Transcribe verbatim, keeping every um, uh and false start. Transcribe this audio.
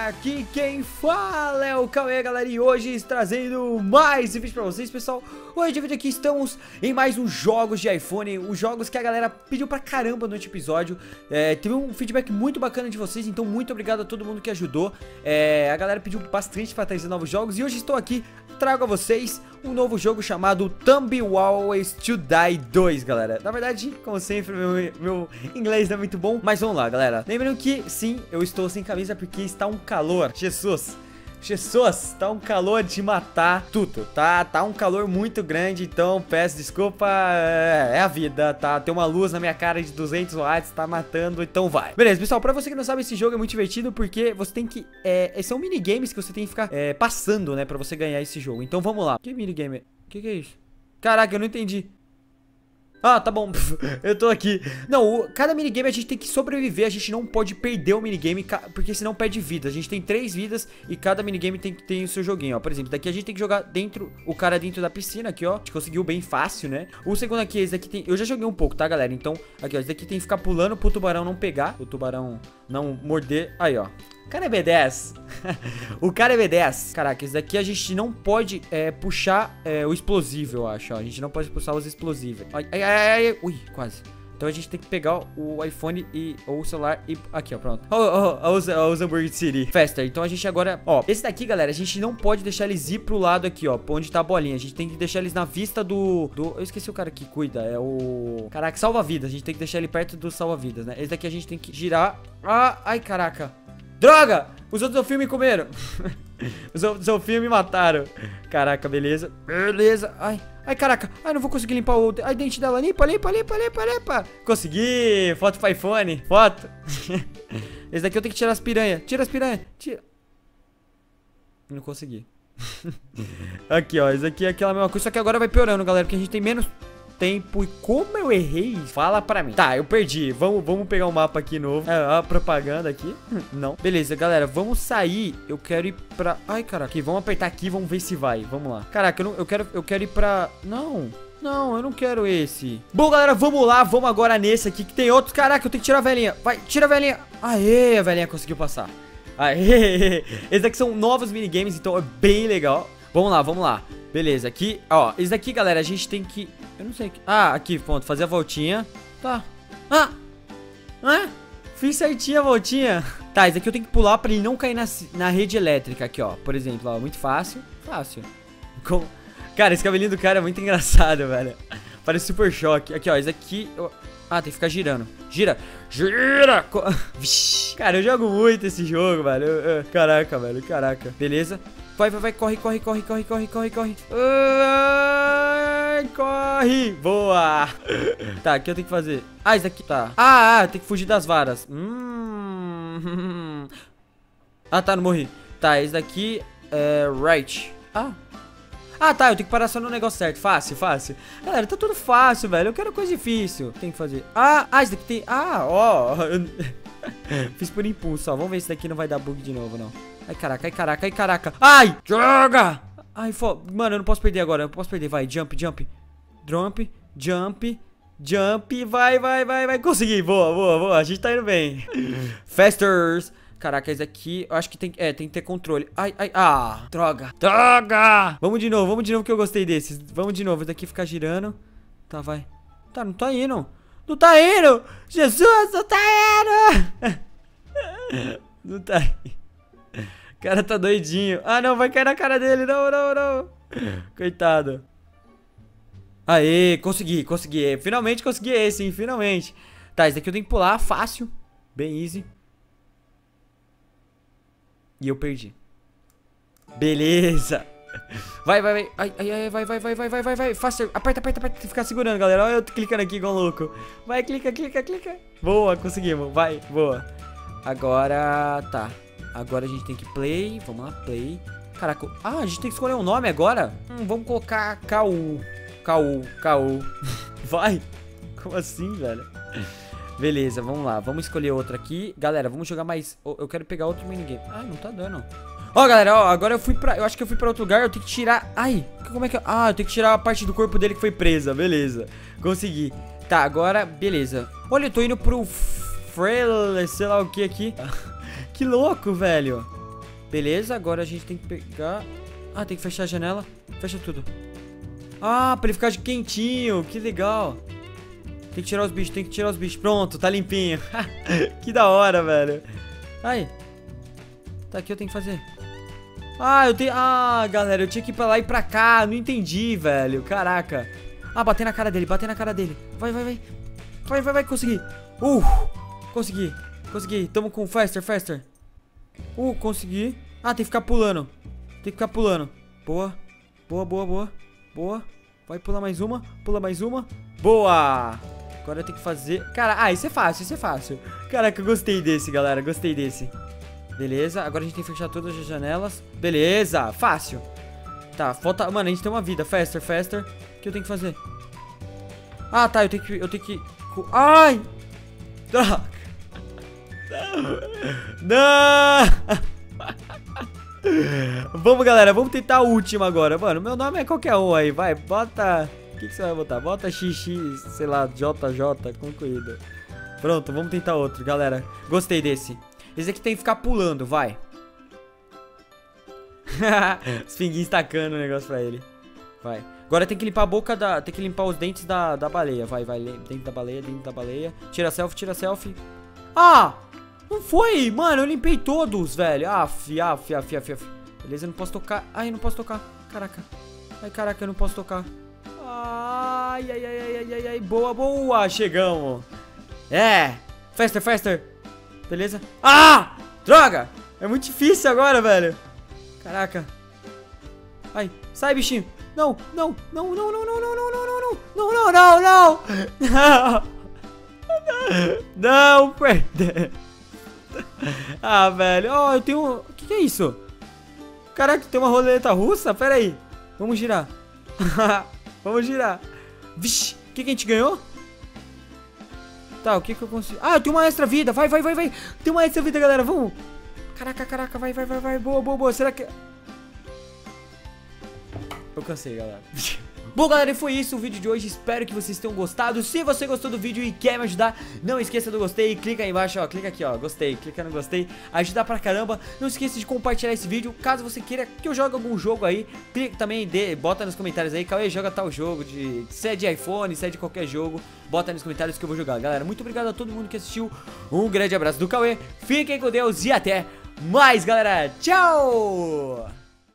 Aqui quem fala é o Cauê, galera, e hoje trazendo mais vídeos pra vocês, pessoal. Hoje de vídeo aqui estamos em mais uns jogos de iPhone, os jogos que a galera pediu pra caramba no último episódio. é, Teve um feedback muito bacana de vocês, então muito obrigado a todo mundo que ajudou. é, A galera pediu bastante pra trazer novos jogos e hoje estou aqui, trago a vocês um novo jogo chamado Tomb Always to Die dois, galera. Na verdade, como sempre, meu, meu inglês não é muito bom, mas vamos lá, galera. Lembrando que, sim, eu estou sem camisa porque está um calor. Jesus, Jesus, tá um calor de matar tudo, tá? Tá um calor muito grande, então peço desculpa, é, é a vida, tá? Tem uma luz na minha cara de duzentos watts, tá matando, então vai. Beleza, pessoal, pra você que não sabe, esse jogo é muito divertido porque você tem que, é, são minigames que você tem que ficar é, passando, né, pra você ganhar esse jogo. Então vamos lá. Que minigame é? Que que é isso? Caraca, eu não entendi. Ah, tá bom, eu tô aqui. Não, o, cada minigame a gente tem que sobreviver. A gente não pode perder o minigame, porque senão perde vida. A gente tem três vidas e cada minigame tem que ter o seu joguinho, ó. Por exemplo, daqui a gente tem que jogar dentro, o cara dentro da piscina aqui, ó. A gente conseguiu bem fácil, né? O segundo aqui, esse daqui tem, eu já joguei um pouco, tá, galera? Então, aqui, ó, esse daqui tem que ficar pulando pro tubarão não pegar, o tubarão não morder. Aí, ó. O cara é B dez. O cara é B dez. Caraca, esse daqui a gente não pode é, puxar é, o explosivo, eu acho, ó. A gente não pode puxar os explosivos. Ai, ai, ai, ai. Ui, quase. Então a gente tem que pegar o iPhone e, ou o celular e... Aqui, ó, pronto. Ó, ó, ó, os, ó, os Hambúrguer City. Faster. Então a gente agora... Ó, esse daqui, galera, a gente não pode deixar eles ir pro lado aqui, ó, onde tá a bolinha. A gente tem que deixar eles na vista do... do... Eu esqueci o cara que cuida. É o... Caraca, salva-vidas. A gente tem que deixar ele perto do salva-vidas, né? Esse daqui a gente tem que girar... Ah, ai, caraca. Droga! Os outros do filme comeram. Os outros do filme mataram. Caraca, beleza. Beleza. Ai, ai, caraca. Ai, não vou conseguir limpar o... Ai, dente dela. Limpa, limpa, limpa, limpa, limpa. Consegui. Foto pro iPhone. Foto. Esse daqui eu tenho que tirar as piranhas. Tira as piranhas. Tira. Não consegui. Aqui, ó. Esse aqui é aquela mesma coisa. Só que agora vai piorando, galera. Porque a gente tem menos... tempo. E como eu errei? Fala pra mim. Tá, eu perdi. Vamos, vamos pegar um mapa aqui novo. É, a propaganda aqui. Não. Beleza, galera. Vamos sair. Eu quero ir pra... Ai, caraca. Aqui, vamos apertar aqui. Vamos ver se vai. Vamos lá. Caraca, eu, não, eu, quero, eu quero ir pra... Não. Não, eu não quero esse. Bom, galera, vamos lá. Vamos agora nesse aqui que tem outros. Caraca, eu tenho que tirar a velhinha. Vai, tira a velhinha. Aê, a velhinha conseguiu passar. Aê. Esses aqui são novos minigames, então é bem legal. Vamos lá, vamos lá. Beleza, aqui, ó. Esse daqui, galera, a gente tem que... Eu não sei. Ah, aqui, ponto. Fazer a voltinha. Tá. Ah! Ah! Fiz certinho a voltinha. Tá, esse daqui eu tenho que pular pra ele não cair na, na rede elétrica aqui, ó. Por exemplo, ó. Muito fácil. Fácil. Com... Cara, esse cabelinho do cara é muito engraçado, velho. Parece Super Choque. Aqui, ó. Esse aqui... Eu... Ah, tem que ficar girando. Gira. Gira! Co... Cara, eu jogo muito esse jogo, velho. Eu, eu... Caraca, velho. Caraca. Beleza. Vai, vai, vai, corre, corre, corre, corre, corre, corre, corre. Ai, corre. Boa. Tá, o que eu tenho que fazer? Ah, isso aqui, tá. Ah, ah, tem que fugir das varas. Hum. Ah, tá, não morri. Tá, esse daqui é right. Ah. Ah, tá, eu tenho que parar só no negócio certo. Fácil, fácil. Galera, tá tudo fácil, velho. Eu quero coisa difícil. Tem que fazer. Ah, ah, esse daqui tem... Ah, ó. Fiz por impulso, ó. Vamos ver se daqui não vai dar bug de novo, não. Ai, caraca, ai, caraca, ai, caraca. Ai, joga! Ai, fo... Mano, eu não posso perder agora. Eu não posso perder. Vai, jump, jump. Jump, jump, jump. Vai, vai, vai, vai. Consegui. Boa, boa, boa. A gente tá indo bem. Fasters. Caraca, esse aqui, eu acho que tem, é, tem que ter controle. Ai, ai, ah, droga. Droga! Vamos de novo, vamos de novo que eu gostei desses. Vamos de novo, esse daqui fica girando. Tá, vai. Tá, não tá indo. Não tá indo! Jesus, não tá indo! Não tá indo. O cara tá doidinho. Ah, não, vai cair na cara dele. Não, não, não. Coitado. Aê, consegui, consegui. Finalmente consegui esse, hein, finalmente. Tá, esse daqui eu tenho que pular, fácil. Bem easy. E eu perdi. Beleza. Vai, vai, vai. Ai, ai, ai, vai, vai, vai, vai, vai, vai, vai. Faster. Aperta, aperta, aperta. Tem que ficar segurando, galera. Olha eu tô clicando aqui igual louco. Vai, clica, clica, clica. Boa, conseguimos. Vai, boa. Agora, tá. Agora a gente tem que play. Vamos lá, play. Caraca. Ah, a gente tem que escolher um nome agora? Hum, vamos colocar K U. K U, K U. Vai. Como assim, velho? Beleza, vamos lá. Vamos escolher outro aqui. Galera, vamos jogar mais... Eu quero pegar outro minigame. Ah, não tá dando. Ó, galera, ó. Agora eu fui pra... Eu acho que eu fui pra outro lugar. Eu tenho que tirar... Ai, como é que... Ah, eu tenho que tirar a parte do corpo dele que foi presa. Beleza. Consegui. Tá, agora... Beleza. Olha, eu tô indo pro... Frail... Sei lá o que aqui. Que louco, velho. Beleza, agora a gente tem que pegar... Ah, tem que fechar a janela. Fecha tudo. Ah, pra ele ficar quentinho. Que legal. Tem que tirar os bichos, tem que tirar os bichos. Pronto, tá limpinho. Que da hora, velho. Aí. Tá, aqui eu tenho que fazer. Ah, eu tenho... Ah, galera, eu tinha que ir pra lá e pra cá. Não entendi, velho. Caraca. Ah, bater na cara dele, bater na cara dele. Vai, vai, vai. Vai, vai, vai, consegui. Uh, consegui. Consegui. Tamo com faster, faster. Uh, consegui. Ah, tem que ficar pulando. Tem que ficar pulando. Boa. Boa, boa, boa. Boa. Vai pular mais uma. Pula mais uma. Boa. Agora eu tenho que fazer... Cara, ah, isso é fácil, isso é fácil. Caraca, eu gostei desse, galera. Gostei desse. Beleza, agora a gente tem que fechar todas as janelas. Beleza, fácil. Tá, falta... Mano, a gente tem uma vida. Faster, faster. O que eu tenho que fazer? Ah, tá, eu tenho que... Eu tenho que... Ai! Droga! Não! Vamos, galera, vamos tentar a última agora. Mano, meu nome é qualquer um aí. Vai, bota... O que, que você vai botar? Bota X X, sei lá, J J, concluído. Pronto, vamos tentar outro, galera. Gostei desse. Esse aqui tem que ficar pulando, vai. Os pinguins tacando o negócio pra ele. Vai. Agora tem que limpar a boca da... Tem que limpar os dentes da, da baleia. Vai, vai. Dentro da baleia, dentro da baleia. Tira selfie, tira selfie. Ah! Não foi! Mano, eu limpei todos, velho. Aff, aff, aff, aff, aff. Beleza, eu não posso tocar. Ai, eu não posso tocar. Caraca. Ai, caraca, eu não posso tocar. Ai, ai, ai, ai, ai, ai, ai. Boa, boa. Chegamos. É. Faster, faster. Beleza. Ah! Droga! É muito difícil agora, velho. Caraca. Ai, sai, bichinho. Não, não, não, não, não, não, não, não, não, não, não, não, não, não, não. Não, perder. Ah, velho. Ó, oh, eu tenho... O que, que é isso? Caraca, tem uma roleta russa? Pera aí. Vamos girar. Vamos girar. Vixe, o que, que a gente ganhou? Tá, o que que eu consigo... Ah, eu tenho uma extra vida. Vai, vai, vai, vai. Tem uma extra vida, galera. Vamos. Caraca, caraca. Vai, vai, vai, vai. Boa, boa, boa. Será que... Eu cansei, galera. Bom, galera, e foi isso o vídeo de hoje. Espero que vocês tenham gostado. Se você gostou do vídeo e quer me ajudar, não esqueça do gostei. Clica aí embaixo, ó. Clica aqui, ó. Gostei. Clica no gostei. Ajuda pra caramba. Não esqueça de compartilhar esse vídeo. Caso você queira que eu jogue algum jogo aí, clica também, dê, bota nos comentários aí. Cauê, joga tal jogo. De, se é de iPhone, se é de qualquer jogo, bota nos comentários que eu vou jogar. Galera, muito obrigado a todo mundo que assistiu. Um grande abraço do Cauê. Fiquem com Deus e até mais, galera. Tchau!